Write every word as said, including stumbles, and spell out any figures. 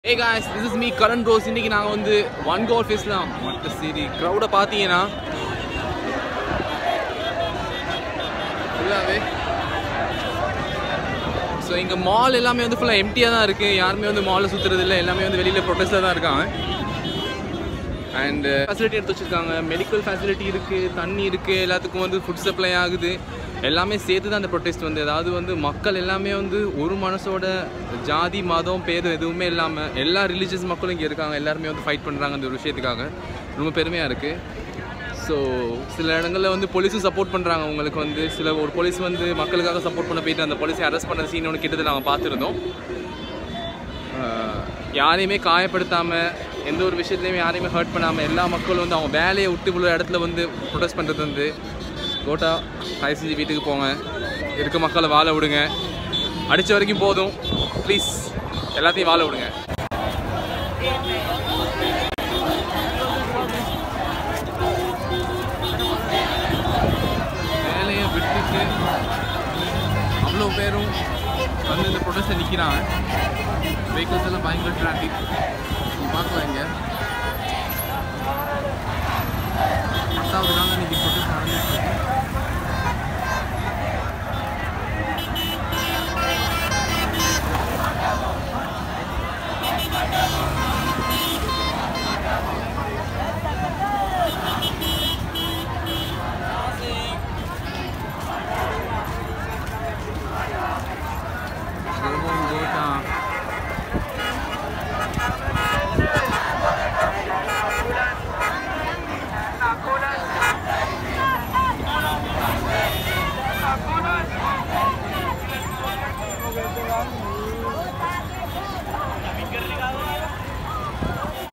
Hey guys, this is me, Karan Bros. Today we are going to one goal face. What the city crowd is party na. So in the mall, எல்லாமே வந்து full empty ஆ தான் இருக்கு. யாருமே வந்து mall சுத்துறது இல்ல. எல்லாமே வந்து வெளியில protestல தான் இருக்காங்க. And facility எடுத்து வச்சிருக்காங்க. Medical facility இருக்கு, தண்ணி இருக்கு, எல்லாத்துக்கும் வந்து food supply ஆகுது. எல்லாமே சேர்த்து தான் அந்த protest வந்து அதாவது வந்து மக்கள் எல்லாமே வந்து ஒரு மனசோட ஜாதி மதம் பேதம் எதுவுமே இல்லாம எல்லா ரிலிஜியஸ் மக்களும் இங்க இருக்காங்க. எல்லாரும் வந்து ஃபைட் பண்றாங்க அந்த ஒரு விஷயத்துக்காக. ரொம்ப பெருமையா இருக்கு. ஸோ சில இடங்களில் வந்து போலீஸும் சப்போர்ட் பண்ணுறாங்க. உங்களுக்கு வந்து சில ஒரு போலீஸ் வந்து மக்களுக்காக சப்போர்ட் பண்ண போயிட்டு அந்த போலீஸை அரெஸ்ட் பண்ண சீன் ஒன்று கிட்டத்தட்ட நாங்கள் பார்த்துருந்தோம். யாரையுமே காயப்படுத்தாமல் எந்த ஒரு விஷயத்துலையுமே யாரையுமே ஹர்ட் பண்ணாமல் எல்லா மக்களும் வந்து அவங்க வேலையை விட்டு இவ்வளோ இடத்துல வந்து ப்ரொடெஸ்ட் பண்ணுறது வந்து கோட்டா தயவு செஞ்சு வீட்டுக்கு போங்க, இருக்க மக்களை வாழ விடுங்க, அடித்த வரைக்கும் போதும், ப்ளீஸ் எல்லாத்தையும் வாழ விடுங்க. வேலையை விட்டுட்டு அவ்வளோ பேரும் வந்து இந்த ப்ரொடெஸ்ட்டை நிற்கிறாங்க. வெஹிக்கிள்ஸ் எல்லாம் பயங்கர டிராஃபிக் பார்க்கலாம். இங்கே பத்தாவது நாள்